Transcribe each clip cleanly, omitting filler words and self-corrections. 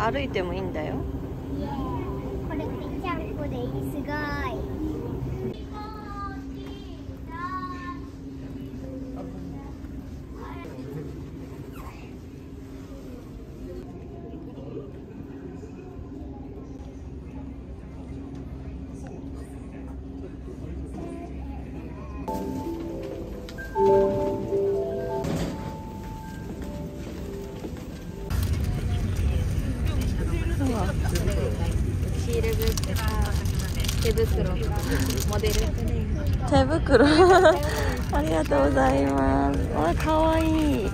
歩いてもいいんだよ。 これぺちゃんこでいい、すごい。 シールブック、手袋、モデル。手袋ありがとうございます。わ、かわいい。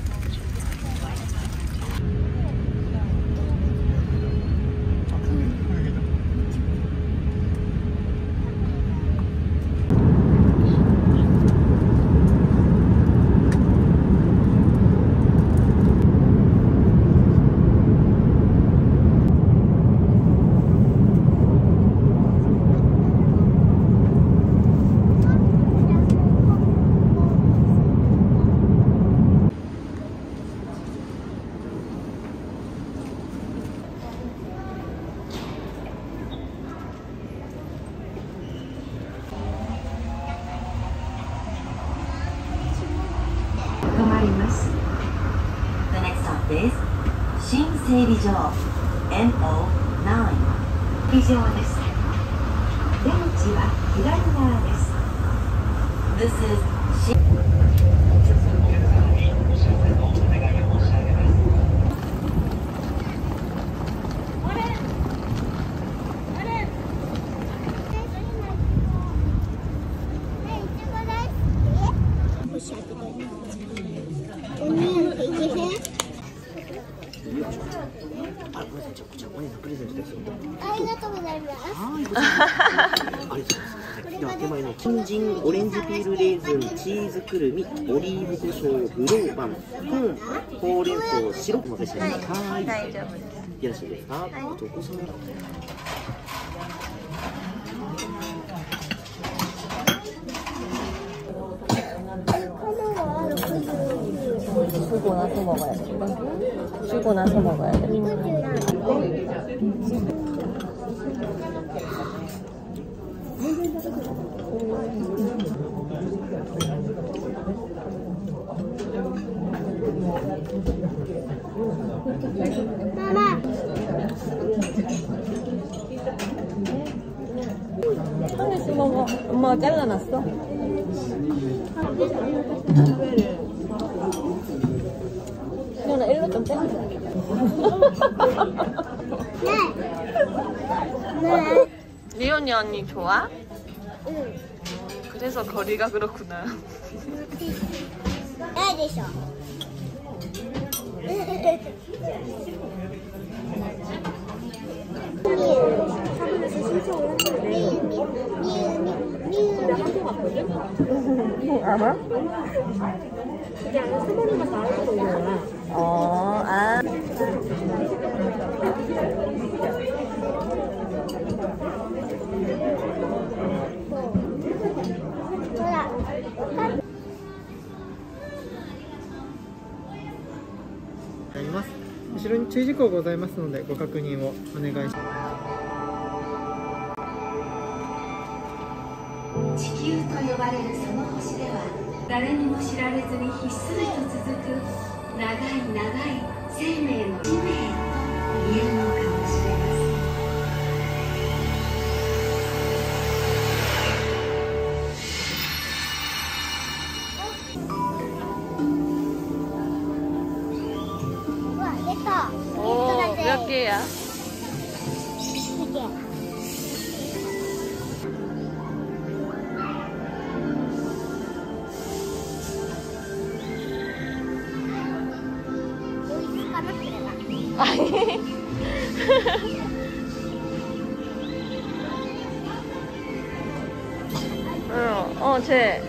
The next stop is 新整備場 NO9 以上です。出口は左側です。This is ありがとうございます。 では手前の金人オレンジピールレーズンチーズくるみオリーブ胡椒ブローバンコーンほうれん草シロップお召し上がりください。 大丈夫です。 よろしいですか。あとお子さん 수고나 서 먹어야 돼. 수고나 서 먹어야 돼. 마마. 하나씩 먹어. 엄마가 잘라놨어? 시원아, 일로 좀 빼. 네. 리온이 언니 좋아? 응. 그래서 거리가 그렇구나. 네, 됐어. 알아? 그냥 수건이만 나와서 거야. 아. あります。後ろに注意事項ございますのでご確認をお願いします。 地球と呼ばれるその星では誰にも知られずにひっそりと続く長い長い生命の使命と言えるのかもしれません。 오, 몇 개야? 2개. 여기 까맣더라. 아니. 쟤.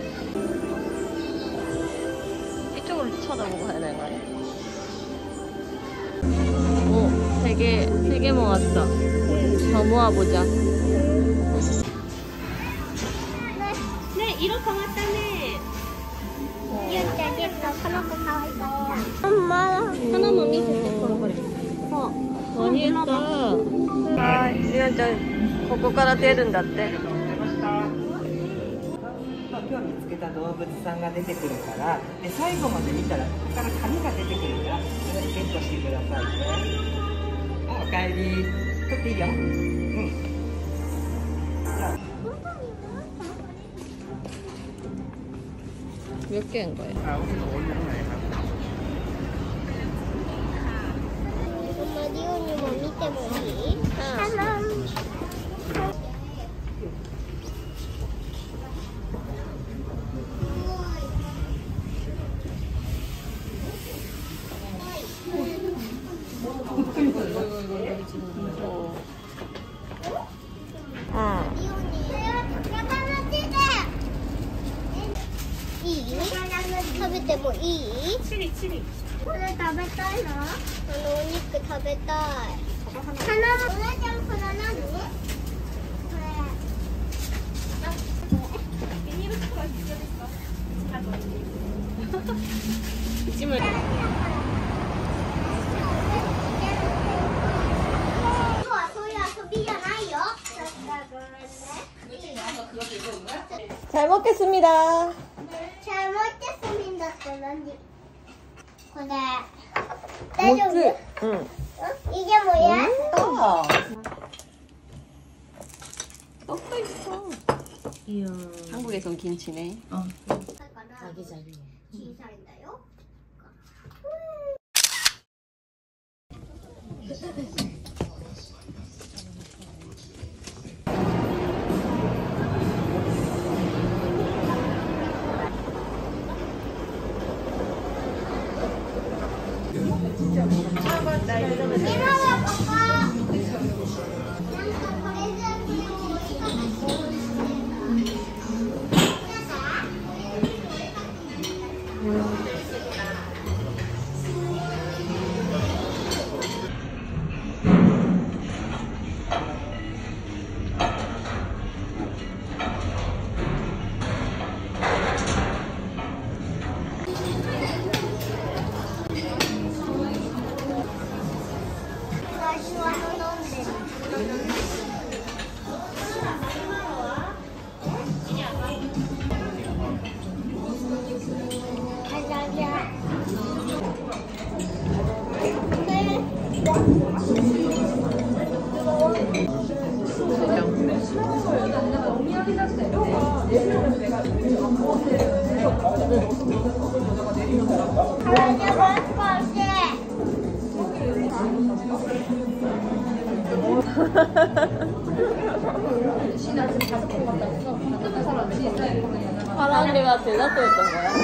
이쪽으로 쳐다보고 가야 되는 거 아니야? 오, 세 개 모았어. 더 모아보자. 네, 이렇게 왔다네. 이거 저기 거, この子可愛かった. 엄마. 하나만 밑에 거로 그래. 많이 했다. 아, 유연ちゃんここから出るんだって。 今日見つけた動物さんが出てくるから、で最後まで見たらここから紙が出てくるから、それゲットしてくださいね。あ、おかえり。取っていいよ。うん。じゃあ。 몇 개인 거예요? 엄마 리오님은 밑에 뭐지? 하나. 이? 食べてもいい？チリチリ。これ食べたいの？お肉食べたい。花も。お姉ちゃんこれ何？これ。ビニール袋は必要ですか？一枚。そういう遊びじゃないよ。ごめんね。 잘 먹겠습니다. 잘 먹겠습니다. 그래. 뭐지? 응. 어? 이게 뭐야? 떡도 있어. 이야. 한국에선 김치네. 자기자기. 기살인데요? 파란 개가 대답했던 거야?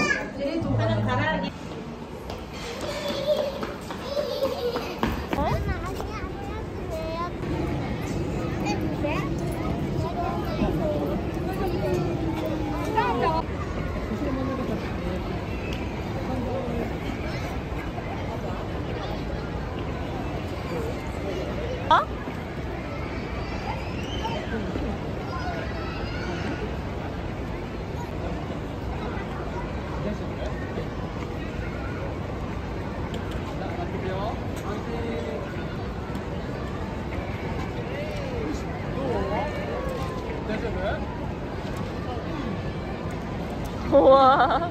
어? 우와.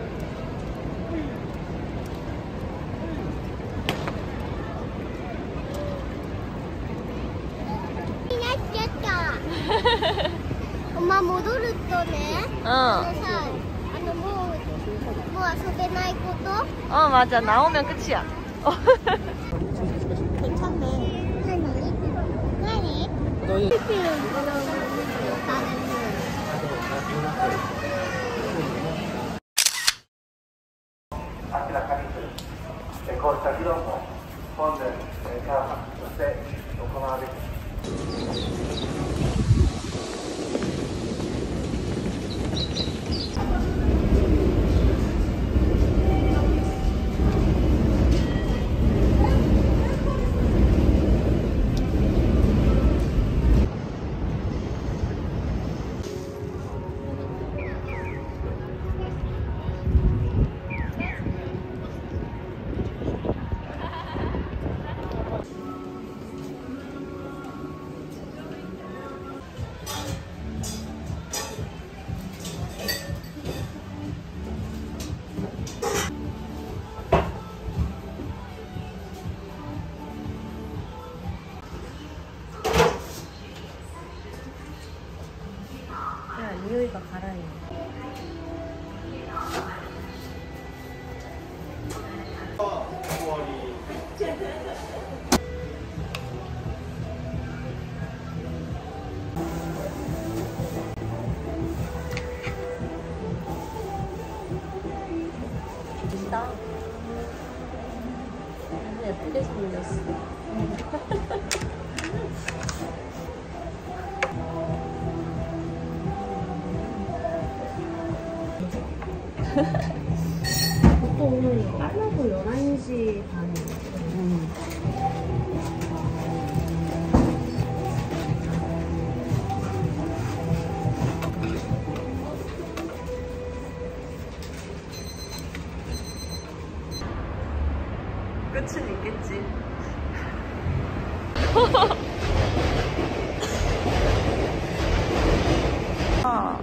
엄마 못 오를 거네. 어. 뭐遊べないこと? 어, 맞아. 나오면 끝이야. 괜찮네. 何? 너희 こうした議論も本年チャーハンとして行われています。 強いか辛いの。예쁘게 생겼어. 보통 빨라도 11시 반이에요. 끝은 있겠지. 아.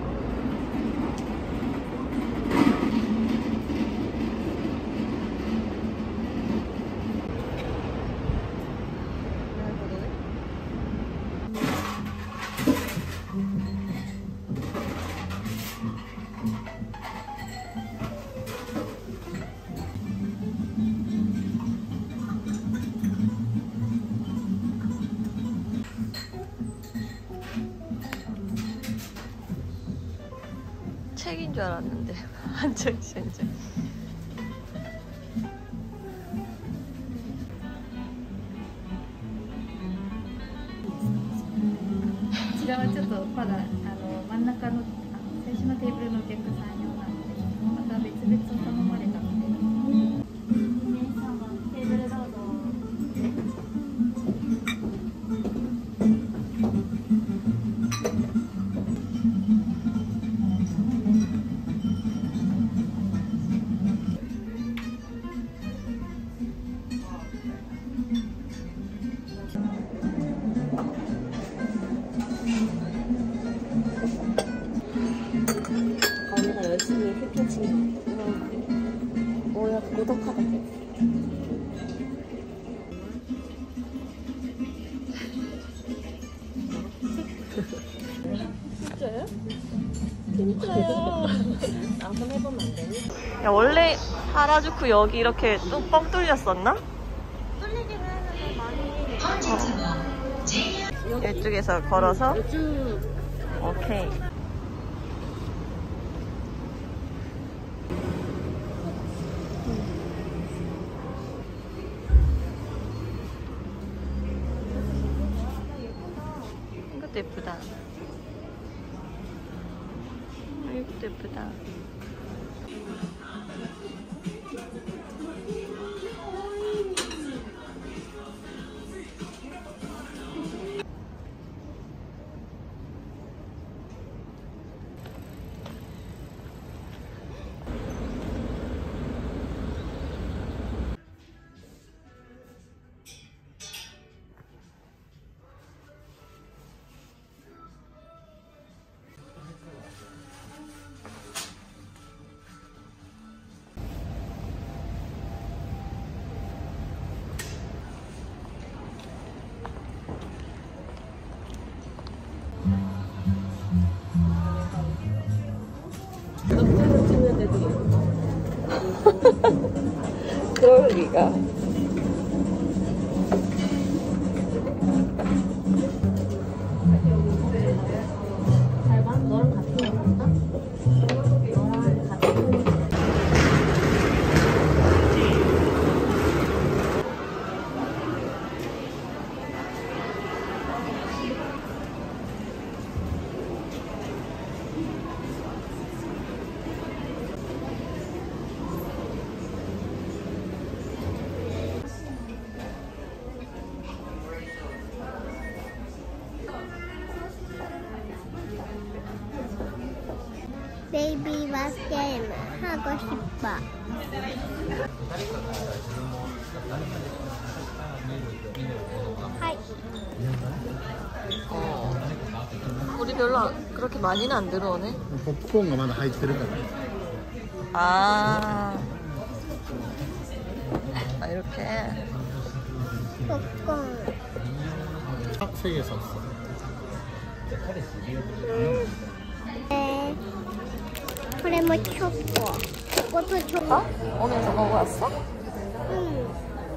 책인 줄 알았는데 한 장씩 한 장. こちらはちょっとまだ真ん中の最初のテーブルのお客さん用なので、また別々を頼まれたので。皆様テーブルどうぞ。 언니가 열심히 휘핑친 뭐야 고독하다. 진짜요? 진짜요. 한번 해보면 안 되니? 야 원래 하라주쿠 여기 이렇게 뻥 뚫렸었나? 뚫리긴 하는데 많이. 이쪽에서 걸어서? 쭉. 오케이. 이것도 예쁘다. 이것도 예쁘다. 그럴 리가. 잘 봐. 너랑 같은 거 살까? 너랑 같은 거. 베이비 바스 게임 하고 싶어. 하이. 우리 별로 그렇게 많이는 안 들어오네. popcorn가まだ入ってるから。 아, 아 이렇게. popcorn. あ、세 개 샀어. これもチョコ。こことチョコ。 오면서 먹어봤어? 응.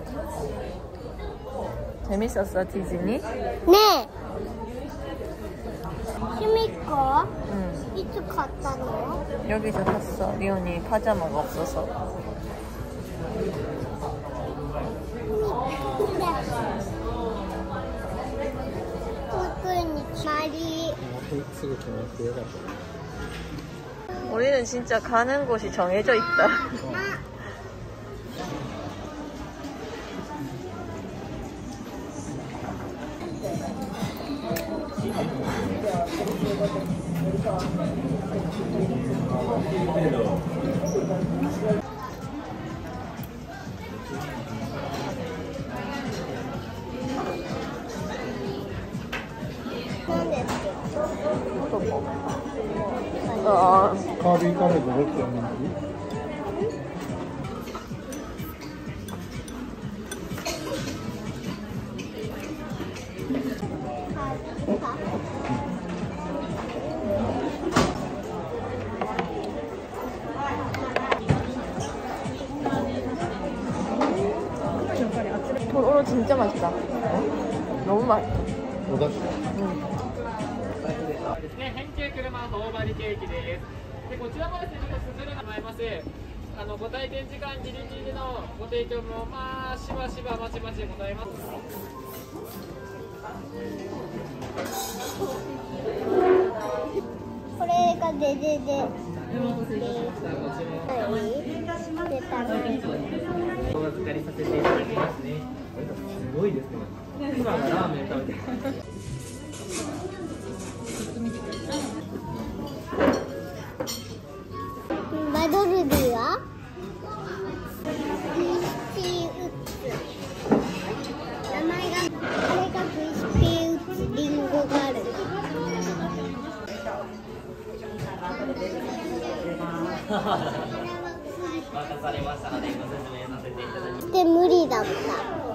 재밌었어 디즈니? 네. 힘있고. 응. いつ買ったの? 여기서 샀어. 리온이 파자마가 없어서. 말이. 우리는 진짜 가는 곳이 정해져 있다. 카ービィカレーどうって人気？ 토로로 진짜 맛있다. 너무 맛있어. お出汁。 ですね、変形車頬張りケーキです。でこちらもですね、ちょっと進めてもらいます。ご体験時間ギリギリのご提供もまあしばしばまちまちでございます。 これがデデデ。 お預かりさせていただきますね。すごいですね。今はラーメン食べてます。 マドルディはクリスピーウッズ。名前があれがクリスピーウッズ。リンゴがある。で無理だった。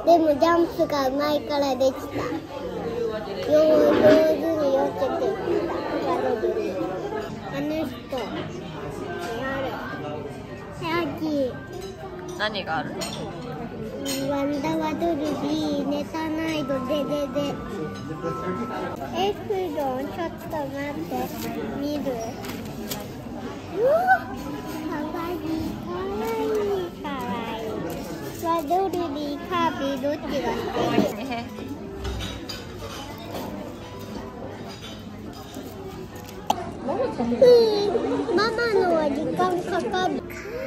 でもジャンプがうまいからできた。上手に避けていった。あの人何がある？ ワンダワドルビーネタナイドデデデ。エプロンちょっと待って見る。うわかわいいかわいいかわいい。ワドルビーカービィどっちが好き？ママのは時間かかる。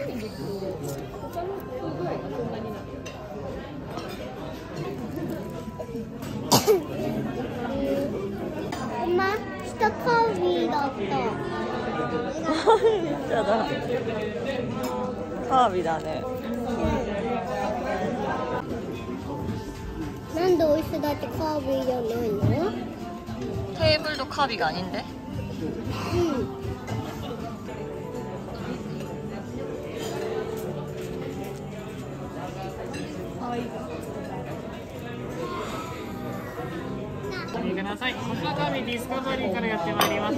カービィだった。 じゃだ。カービィだね。 なんでお椅子だってカービィじゃないの？ テーブルとカービィが아닌데？ ください。こちらカービィディスカバリーからやってまいりました。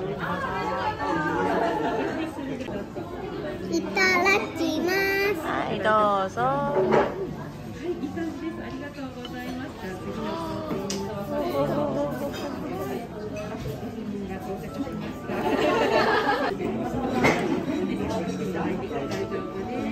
いただきます。 はい、どうぞ。 いい感じです。ありがとうございました。次のが到着しました。大丈夫です。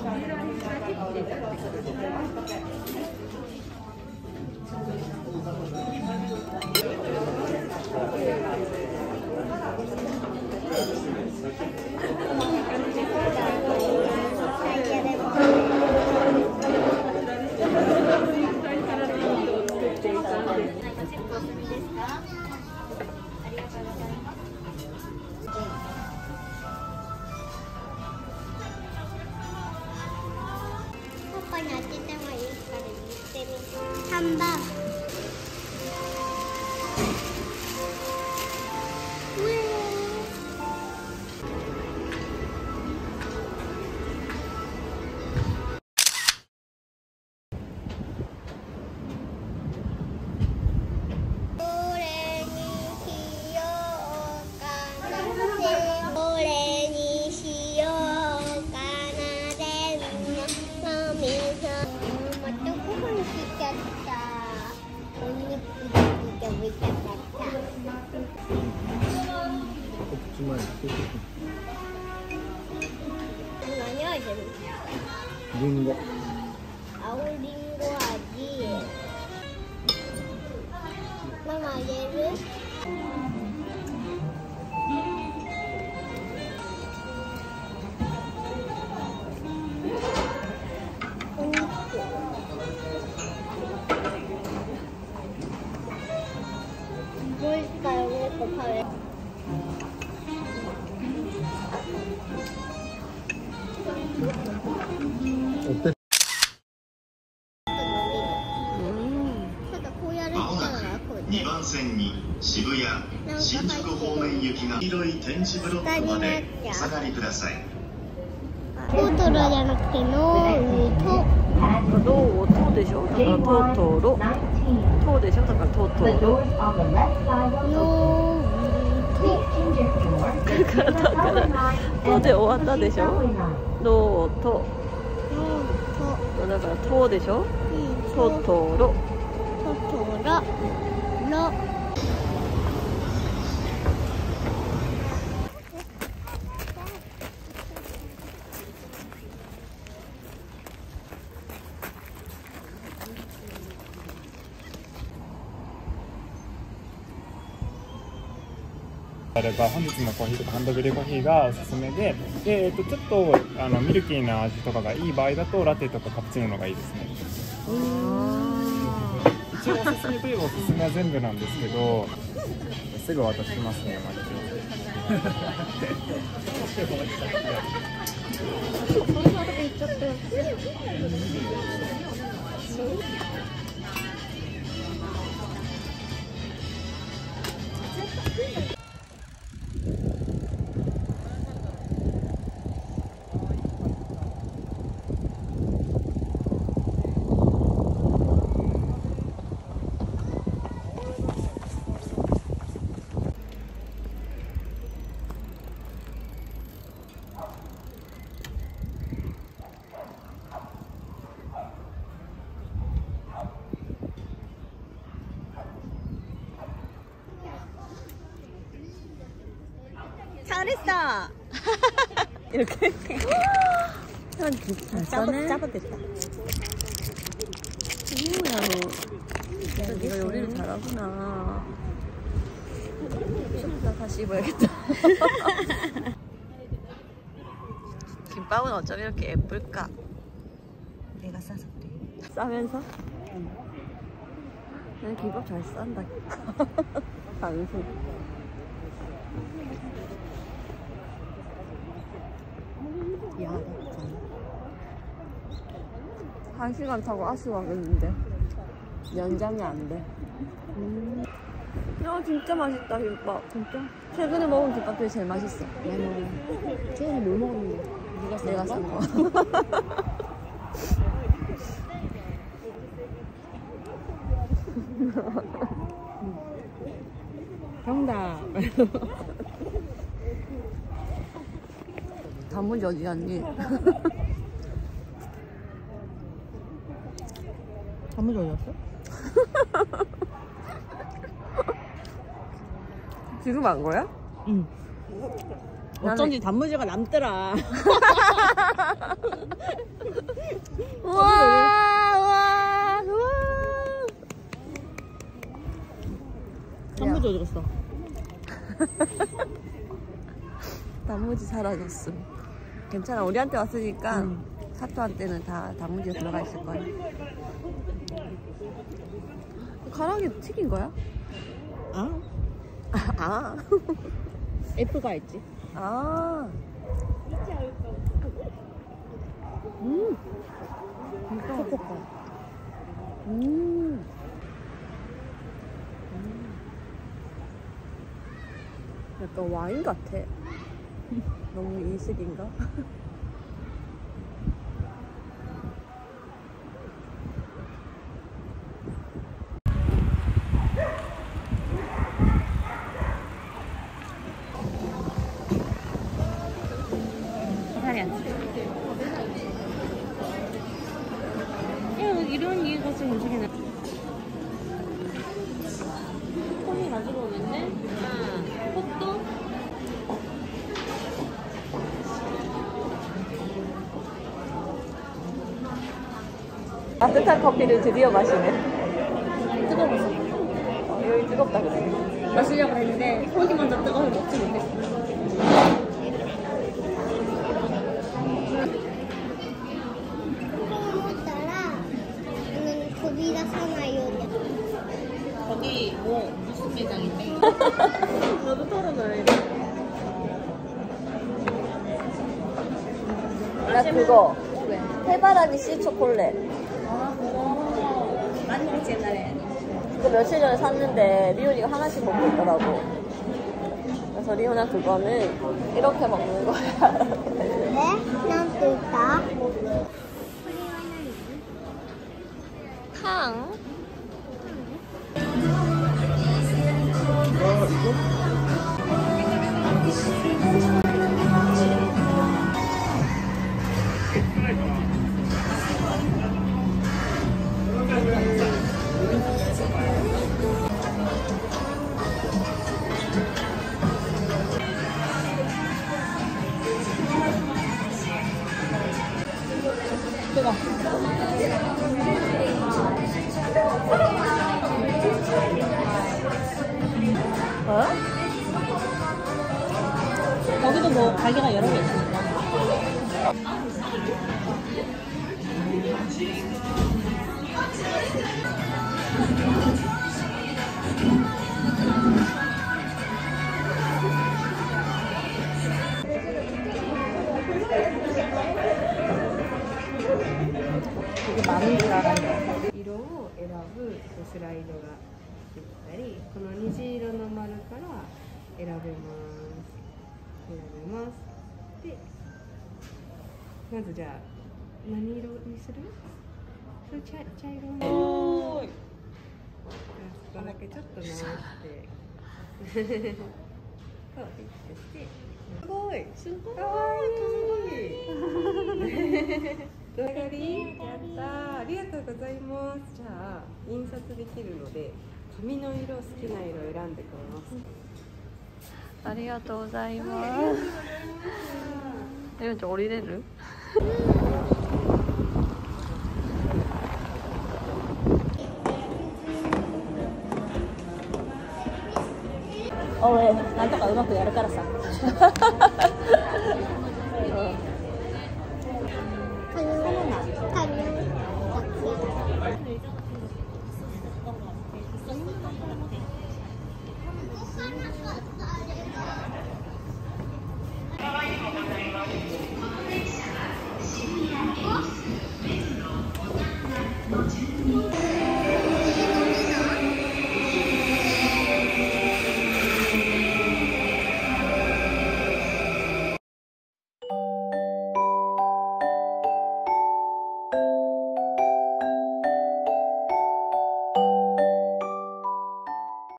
パパに当ててもいいから言ってみ。ハンバーグ。どれにしよう呼びたかった。何味？ リンゴ。 青リンゴ味。ママあげる？お肉。もう一回お肉食べる。 2番線に渋谷、新宿方面行きが黄色い点字ブロックまでお下がりください。 トートロじゃなくてノート。 ロートでしょ。だからトートロ。トでしょ。だからトートロ。 ノート。 だからトで終わったでしょ。ロート。だからトでしょ。トトロ。 トトロ。ロ。 あれば本日のコーヒーとかハンドブリューコーヒーがおすすめで、ちょっとミルキーな味とかがいい場合だとラテとかカプチーノのがいいですね。一応おすすめといえばおすすめは全部なんですけど、すぐ渡しますね、マジで。 잘했어. 이렇게. 짜봤댔다. 이모야, 진짜 네가 요리를 잘하구나. 나 다시 입어야겠다. 김밥은 어쩜 이렇게 예쁠까? 내가 싸서 그래. 싸면서? 응. 난 김밥 잘 싼다. 방송. 야, 1시간 타고 아쉬워하겠는데 연장이 안 돼. 야, 진짜 맛있다 김밥. 진짜? 최근에 먹은 김밥 중에 제일 맛있어. 나는 최근에 뭘 먹었는데? 내가 산 거. 정답. 단무지 어디 갔니? 단무지 어디 갔어? 지금 안 거야? 응. 어쩐지 단무지가 남더라. 우와. 단무지 어디 갔어? 단무지 사라졌음. 괜찮아, 우리한테 왔으니까 사또한테는 다 단무지가 들어가 있을 거야. 가랑이 튀긴 거야? 아. F가 있지. 아. 초코파. 약간 와인 같아. 너무 이식인가? 이런 이유가 좀 움직이네. 따뜻한 커피를 드디어 마시네. 뜨거웠어. 여기 뜨겁다 그래. 마시려고 했는데 손이 먼저 뜨거워서 먹지 못했어. 거기 무슨 매장인데? 나도 털어놔야 돼. 나 그거 해바라기 씨 초콜릿. 아 그거 많이 먹었지 옛날에. 그거 며칠 전에 샀는데 리온이가 하나씩 먹고 있더라고. 그래서 리온아 그거는 이렇게 먹는 거야. 네? 난 또 있다. 탕. 뜨거. 어? 여기도 뭐 가게가 여러 개 있으니까. 되게 많은 줄 알았네. 色を選ぶスライドができたり、この虹色の丸から選べます。で、まずじゃあ何色にする？それ茶色に。そこだけちょっと直して。そうでして。すごい。かわいい。動画りやったー、ありがとうございます。じゃあ印刷できるので紙の色、好きな色選んでくれます。 ありがとうございます。え、ちょっと降りれる？俺なんとかうまくやるからさ。